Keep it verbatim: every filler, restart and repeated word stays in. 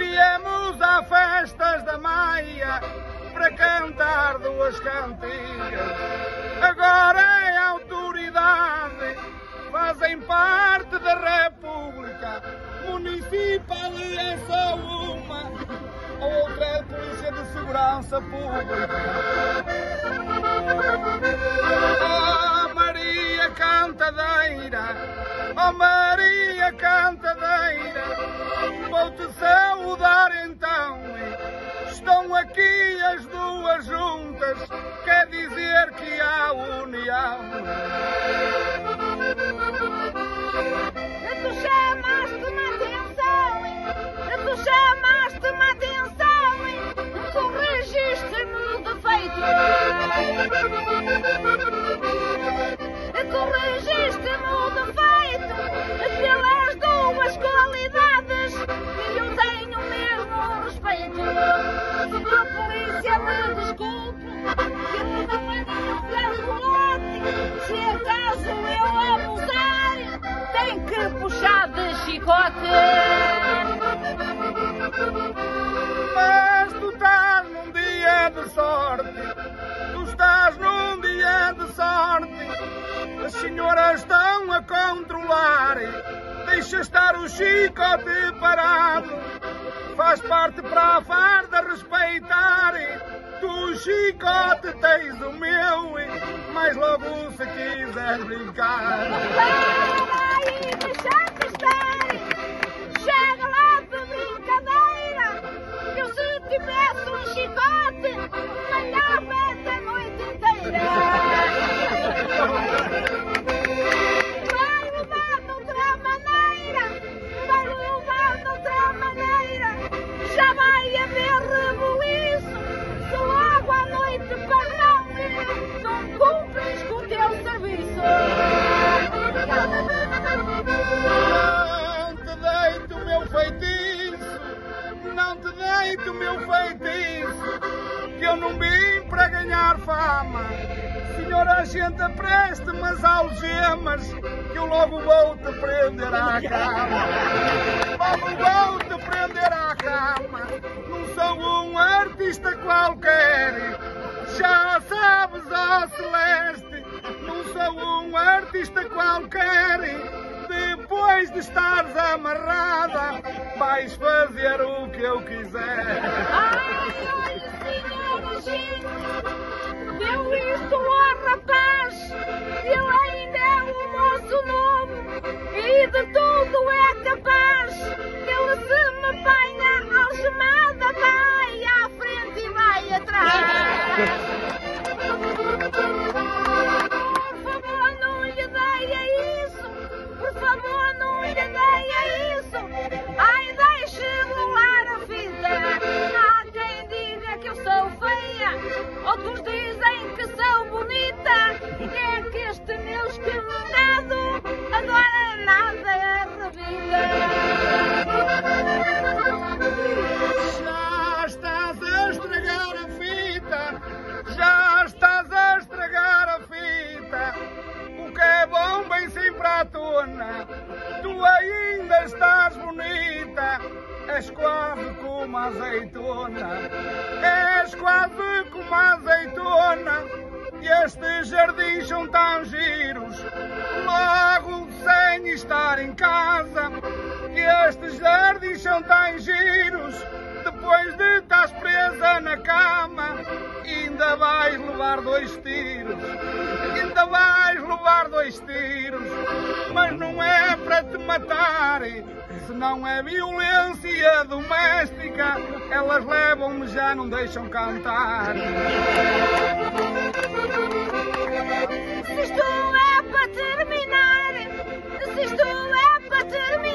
Viemos a festas da Maia para cantar duas cantigas. Agora é autoridade, fazem parte da República. Municipal é só uma, a outra é a Polícia de Segurança Pública. Oh Maria Cantadeira, oh Maria Cantadeira, vou-te saudar então. Estão aqui as duas juntas, quer dizer que há união. Tu chamaste-me atenção, tu chamaste-me atenção, corrigiste-me o defeito, corrigiste-me o defeito, pelas duas qualidades que eu tenho mesmo respeito. Se a polícia me desculpe, que não é nenhum gangolote, se acaso eu abusar, tem que puxar de chicote. Mas tu estás num dia de sorte, tu estás num dia de sorte. As senhoras estão a controlar, deixa estar o chicote parado. Faz parte para a farda respeitar. Tu, chicote, tens o meu, mas logo se quiser brincar. Ai, deixa-te estar, chega lá de brincadeira, que eu se tivesse um chicote, malhava a noite inteira. Vai levar de outra maneira, vai levar de outra maneira, já vai haver rebuliço, se logo à noite pagão, não cumpres com o teu serviço. Não te deito o meu feitiço, não te deito o meu feitiço, que eu não vim para ganhar fama. Senhora, gente, preste-me as algemas, que eu logo vou-te prender à cama. Logo vou-te prender à cama, não sou um artista qualquer. Já sabes, ó Celeste, não sou um artista qualquer. Depois de estares amarrada, vais fazer o que eu quiser. Ai, olha, senhor gente, deu isto ao rapaz, ele ainda é o nosso nome, e de tudo é capaz, ele se me apanha algemada, vai à frente e vai atrás. Por favor, não lhe deia isso, por favor, não lhe deia isso, ai, deixe rolar a fita. Há quem diga que eu sou feia, outros dizem que sou bonita, é que este meu esqueminado agora nada arrebita. Já estás a estragar a fita, já estás a estragar a fita. O que é bom vem sempre à tona, tu ainda estás bonita. És quase como a azeitona, és quase como a azeitona. E estes jardins são tão giros, logo sem estar em casa. E estes jardins são tão giros, depois de estás presa na cama, ainda vais levar dois tiros, ainda vais levar dois tiros, mas não é para te matar, se não é violência doméstica, elas levam-me, já não deixam cantar. Se isto é para terminar, se isto é para terminar,